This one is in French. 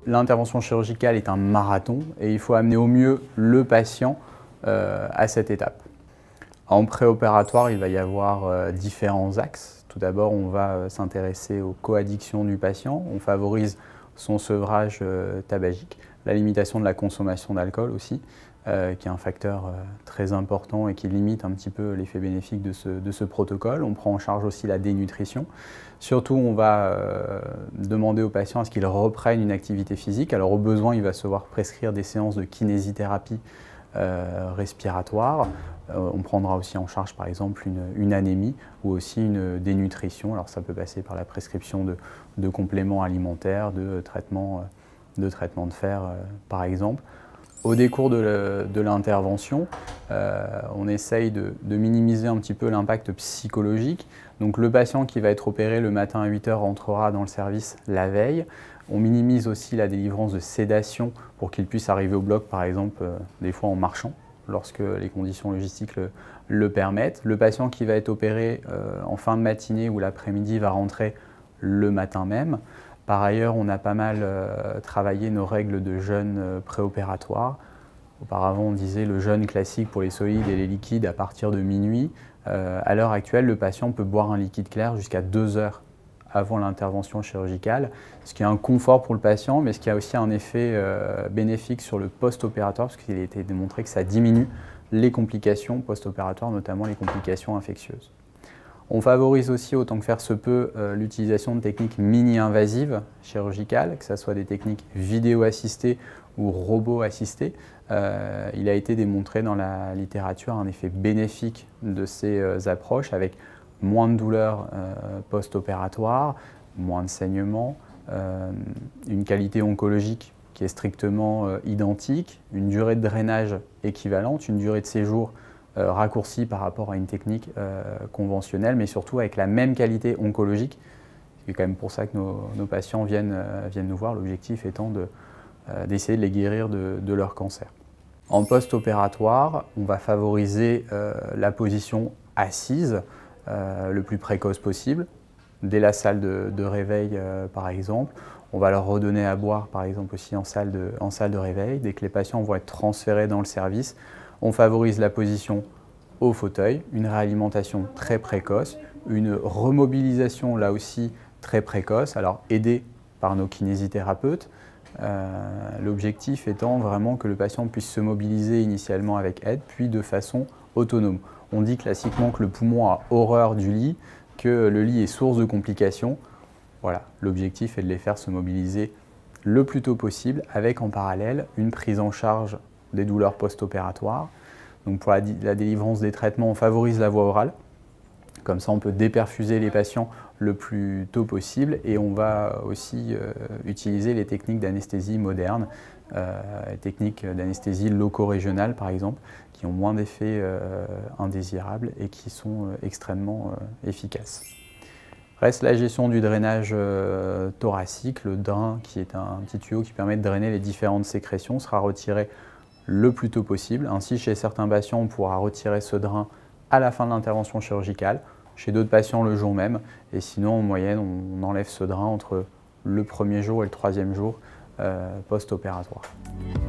L'intervention chirurgicale est un marathon et il faut amener au mieux le patient à cette étape. En préopératoire, il va y avoir différents axes. Tout d'abord, on va s'intéresser aux coaddictions du patient. On favorise son sevrage tabagique, la limitation de la consommation d'alcool aussi, qui est un facteur très important et qui limite un petit peu l'effet bénéfique de ce protocole. On prend en charge aussi la dénutrition. Surtout, on va demander aux patients à ce qu'ils reprennent une activité physique. Alors au besoin, il va se voir prescrire des séances de kinésithérapie respiratoire. On prendra aussi en charge par exemple une anémie ou aussi une dénutrition. Alors ça peut passer par la prescription de compléments alimentaires, de traitements de fer par exemple. Au décours de l'intervention, on essaye de minimiser un petit peu l'impact psychologique. Donc le patient qui va être opéré le matin à 8 h rentrera dans le service la veille. On minimise aussi la délivrance de sédation pour qu'il puisse arriver au bloc, par exemple, des fois en marchant, lorsque les conditions logistiques le permettent. Le patient qui va être opéré en fin de matinée ou l'après-midi va rentrer le matin même. Par ailleurs, on a pas mal travaillé nos règles de jeûne préopératoire. Auparavant, on disait le jeûne classique pour les solides et les liquides à partir de minuit. À l'heure actuelle, le patient peut boire un liquide clair jusqu'à 2 heures avant l'intervention chirurgicale, ce qui est un confort pour le patient, mais ce qui a aussi un effet bénéfique sur le post-opératoire, parce qu'il a été démontré que ça diminue les complications post-opératoires, notamment les complications infectieuses. On favorise aussi, autant que faire se peut, l'utilisation de techniques mini-invasives chirurgicales, que ce soit des techniques vidéo-assistées ou robot-assistées. Il a été démontré dans la littérature un effet bénéfique de ces approches avec moins de douleurs post-opératoire, moins de saignement, une qualité oncologique qui est strictement identique, une durée de drainage équivalente, une durée de séjour raccourcie par rapport à une technique conventionnelle, mais surtout avec la même qualité oncologique. C'est quand même pour ça que nos patients viennent nous voir, l'objectif étant d'essayer de les guérir de leur cancer. En post-opératoire, on va favoriser la position assise le plus précoce possible, dès la salle de réveil par exemple. On va leur redonner à boire par exemple aussi en salle de réveil. Dès que les patients vont être transférés dans le service, on favorise la position au fauteuil, une réalimentation très précoce, une remobilisation là aussi très précoce, alors aidée par nos kinésithérapeutes. L'objectif étant vraiment que le patient puisse se mobiliser initialement avec aide, puis de façon autonome. On dit classiquement que le poumon a horreur du lit, que le lit est source de complications. Voilà, l'objectif est de les faire se mobiliser le plus tôt possible, avec en parallèle une prise en charge des douleurs post-opératoires. Donc pour la délivrance des traitements, on favorise la voie orale. Comme ça, on peut déperfuser les patients le plus tôt possible et on va aussi utiliser les techniques d'anesthésie moderne, les techniques d'anesthésie loco-régionale par exemple, qui ont moins d'effets indésirables et qui sont extrêmement efficaces. Reste la gestion du drainage thoracique. Le drain, qui est un petit tuyau qui permet de drainer les différentes sécrétions, sera retiré le plus tôt possible. Ainsi, chez certains patients, on pourra retirer ce drain à la fin de l'intervention chirurgicale, chez d'autres patients le jour même, et sinon en moyenne on enlève ce drain entre le premier jour et le 3e jour post-opératoire.